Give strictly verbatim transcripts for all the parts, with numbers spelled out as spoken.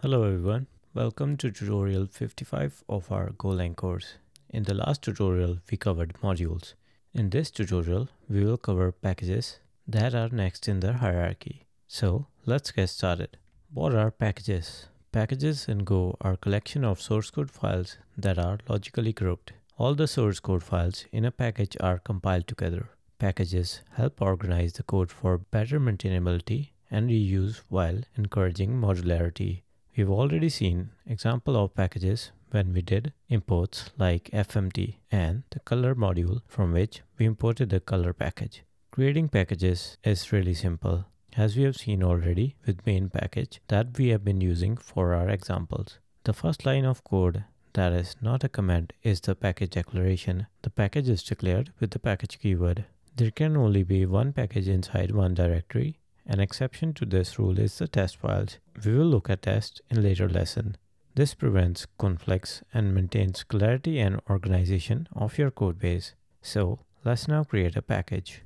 Hello everyone, welcome to tutorial fifty-five of our Golang course. In the last tutorial, we covered modules. In this tutorial, we will cover packages that are next in the hierarchy. So let's get started. What are packages? Packages in Go are a collection of source code files that are logically grouped. All the source code files in a package are compiled together. Packages help organize the code for better maintainability and reuse while encouraging modularity. We've already seen example of packages when we did imports like F M T and the color module from which we imported the color package. Creating packages is really simple, as we have seen already with main package that we have been using for our examples. The first line of code that is not a command is the package declaration. The package is declared with the package keyword. There can only be one package inside one directory. An exception to this rule is the test files. We will look at tests in later lesson. This prevents conflicts and maintains clarity and organization of your code base. So let's now create a package.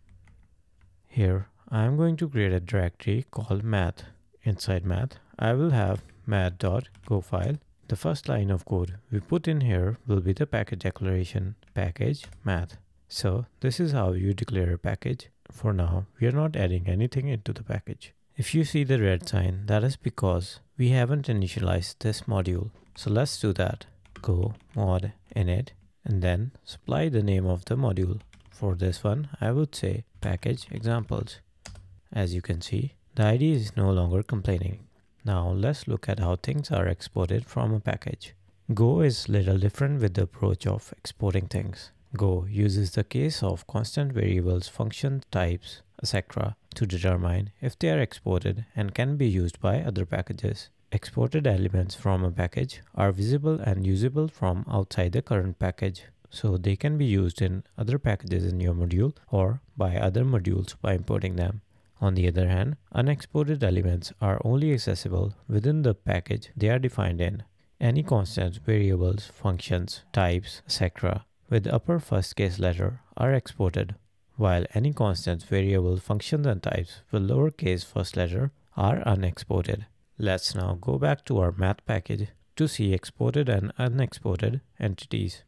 Here I am going to create a directory called math. Inside math, I will have math.go file. The first line of code we put in here will be the package declaration, package math. So this is how you declare a package. For now, we are not adding anything into the package. If you see the red sign, that is because we haven't initialized this module. So let's do that. Go mod init and then supply the name of the module. For this one, I would say package examples. As you can see, the I D E is no longer complaining. Now let's look at how things are exported from a package. Go is little different with the approach of exporting things. Go uses the case of constant variables, function types, et cetera to determine if they are exported and can be used by other packages. Exported elements from a package are visible and usable from outside the current package, so they can be used in other packages in your module or by other modules by importing them. On the other hand, unexported elements are only accessible within the package they are defined in. Any constant variables, functions, types, et cetera with upper first case letter are exported, while any constant variable functions and types with lowercase first letter are unexported. Let's now go back to our math package to see exported and unexported entities.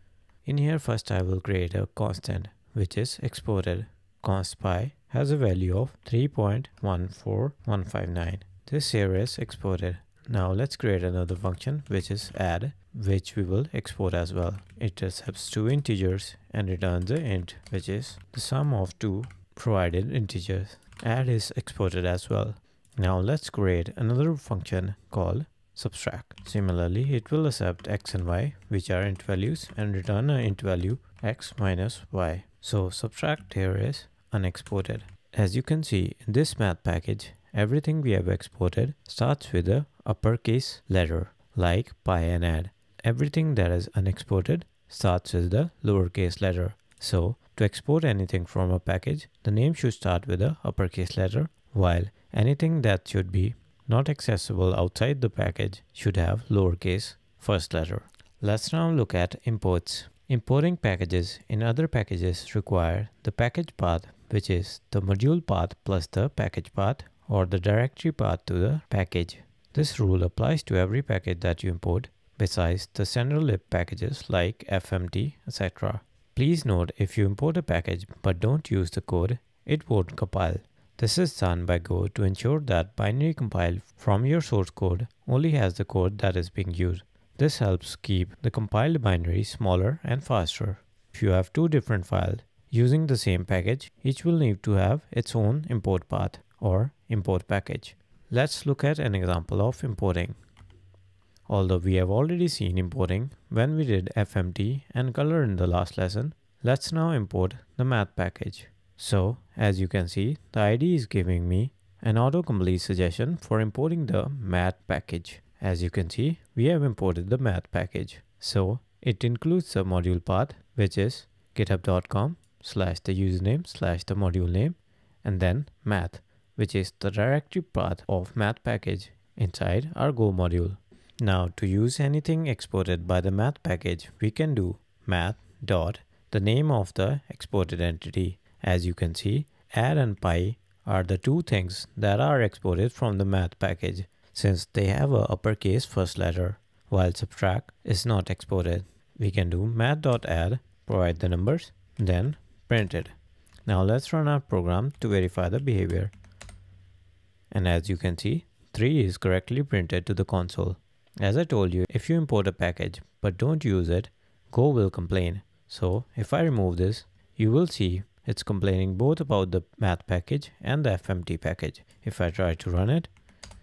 In here first I will create a constant which is exported. Const pi has a value of three point one four one five nine. This here is exported. Now let's create another function which is add, which we will export as well. It accepts two integers and returns a int, which is the sum of two provided integers. Add is exported as well. Now let's create another function called subtract. Similarly, it will accept x and y, which are int values, and return an int value x minus y. So subtract here is unexported. As you can see in this math package, everything we have exported starts with a uppercase letter like pi and add. Everything that is unexported starts with the lowercase letter. So to export anything from a package, the name should start with a uppercase letter, while anything that should be not accessible outside the package should have lowercase first letter. Let's now look at imports. Importing packages in other packages require the package path, which is the module path plus the package path or the directory path to the package. This rule applies to every package that you import besides the standard lib packages like F M T, et cetera. Please note, if you import a package but don't use the code, it won't compile. This is done by Go to ensure that binary compile from your source code only has the code that is being used. This helps keep the compiled binary smaller and faster. If you have two different files using the same package, each will need to have its own import path or import package. Let's look at an example of importing. Although we have already seen importing when we did F M T and color in the last lesson, let's now import the math package. So as you can see, the I D E is giving me an autocomplete suggestion for importing the math package. As you can see, we have imported the math package. So it includes the module path, which is github.com slash the username slash the module name, and then math, which is the directory path of math package inside our Go module. Now to use anything exported by the math package, we can do math dot the name of the exported entity. As you can see, add and pi are the two things that are exported from the math package. since they have a uppercase first letter, while subtract is not exported. We can do math.add, provide the numbers, then print it. Now let's run our program to verify the behavior. And as you can see, three is correctly printed to the console. As I told you, if you import a package but don't use it, Go will complain. So if I remove this, you will see it's complaining both about the math package and the F M T package. If I try to run it,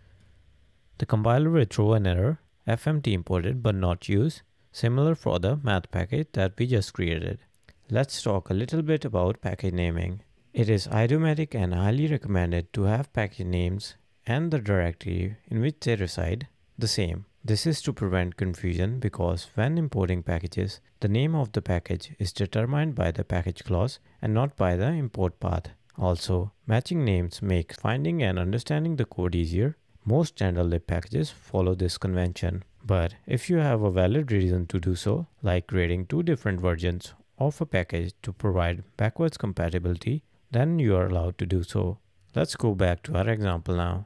the compiler will throw an error, F M T imported but not used, similar for the math package that we just created. Let's talk a little bit about package naming. It is idiomatic and highly recommended to have package names and the directory in which they reside the same. This is to prevent confusion because when importing packages, the name of the package is determined by the package clause and not by the import path. Also, matching names makes finding and understanding the code easier. Most standard lib packages follow this convention. But if you have a valid reason to do so, like creating two different versions of a package to provide backwards compatibility, then you are allowed to do so. Let's go back to our example now.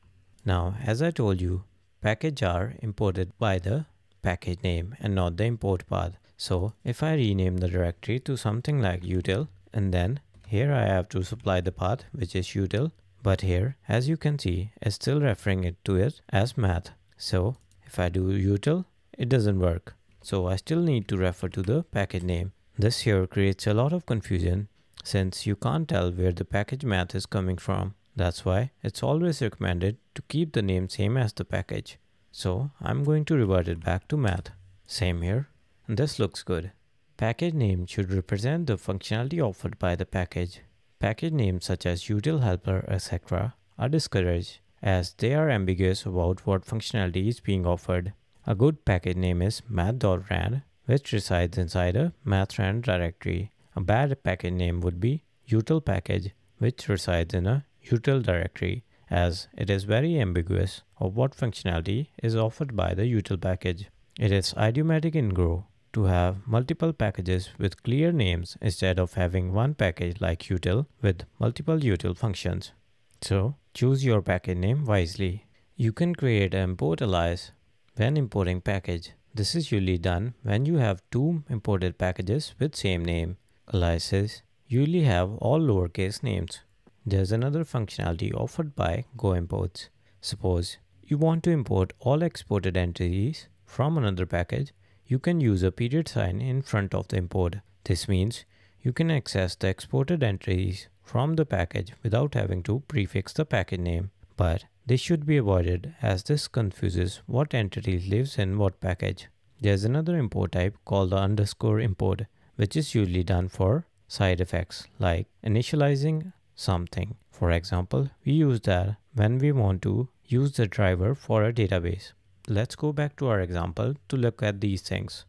Now, as I told you, packages are imported by the package name and not the import path. So if I rename the directory to something like util, and then here I have to supply the path, which is util, but here, as you can see, it's still referring it to it as math. So if I do util, it doesn't work. So I still need to refer to the package name. This here creates a lot of confusion since you can't tell where the package math is coming from. That's why it's always recommended to keep the name same as the package. So I'm going to revert it back to math. Same here. And this looks good. Package name should represent the functionality offered by the package. Package names such as util, helper, et cetera are discouraged as they are ambiguous about what functionality is being offered. A good package name is math.rand, which resides inside a mathrand directory. A bad package name would be util package, which resides in a util directory, as it is very ambiguous of what functionality is offered by the util package. It is idiomatic in Go to have multiple packages with clear names instead of having one package like util with multiple util functions. So choose your package name wisely. You can create an import alias when importing package. This is usually done when you have two imported packages with same name. Aliases usually have all lowercase names. There's another functionality offered by Go imports. Suppose you want to import all exported entities from another package, you can use a period sign in front of the import. This means you can access the exported entities from the package without having to prefix the package name. But this should be avoided as this confuses what entity lives in what package. There's another import type called the underscore import, which is usually done for side effects like initializing something. For example, we use that when we want to use the driver for a database. Let's go back to our example to look at these things.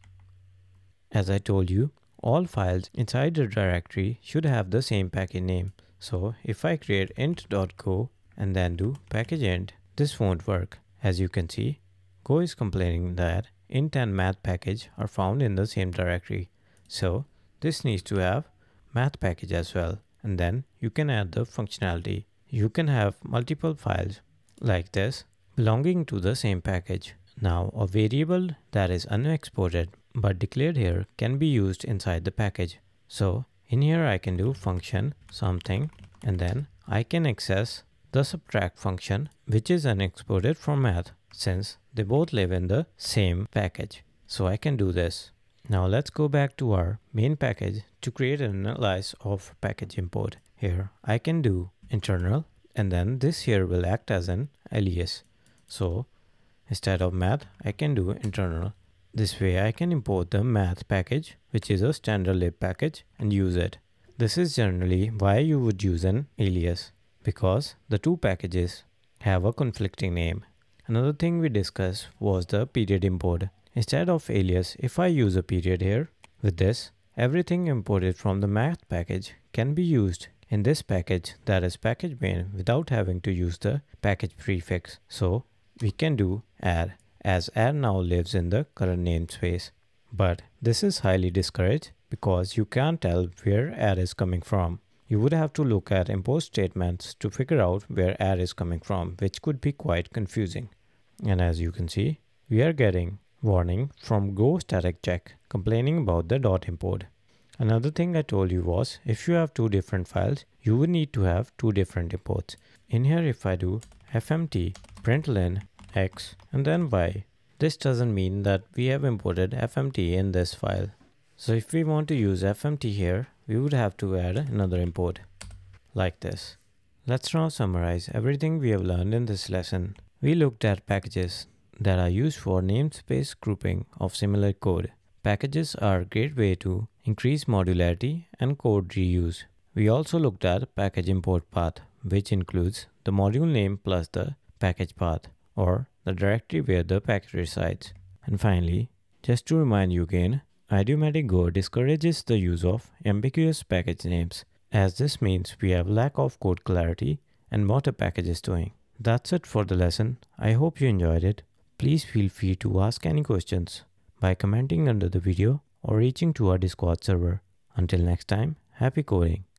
As I told you, all files inside the directory should have the same package name. So if I create int.go and then do package int, this won't work. As you can see, Go is complaining that int and math package are found in the same directory. So this needs to have math package as well. And then you can add the functionality. You can have multiple files like this belonging to the same package. Now a variable that is unexported but declared here can be used inside the package. So in here I can do function something, and then I can access the subtract function, which is unexported from math since they both live in the same package. So I can do this. Now let's go back to our main package to create an alias of package import. Here I can do internal, and then this here will act as an alias. So instead of math, I can do internal. This way I can import the math package, which is a standard lib package, and use it. This is generally why you would use an alias, because the two packages have a conflicting name. Another thing we discussed was the period import. Instead of alias, if I use a period here, with this, everything imported from the math package can be used in this package, that is package main, without having to use the package prefix. So we can do add, as add now lives in the current namespace. But this is highly discouraged because you can't tell where add is coming from. You would have to look at import statements to figure out where add is coming from, which could be quite confusing. And as you can see, we are getting warning from go static check complaining about the dot import. Another thing I told you was if you have two different files, you would need to have two different imports. In here, if I do fmt println x and then y, this doesn't mean that we have imported fmt in this file. So if we want to use fmt here, we would have to add another import like this. Let's now summarize everything we have learned in this lesson. We looked at packages that are used for namespace grouping of similar code. Packages are a great way to increase modularity and code reuse. We also looked at package import path, which includes the module name plus the package path or the directory where the package resides. And finally, just to remind you again, Idiomatic Go discourages the use of ambiguous package names, as this means we have lack of code clarity and what a package is doing. That's it for the lesson. I hope you enjoyed it. Please feel free to ask any questions by commenting under the video or reaching to our Discord server. Until next time, happy coding.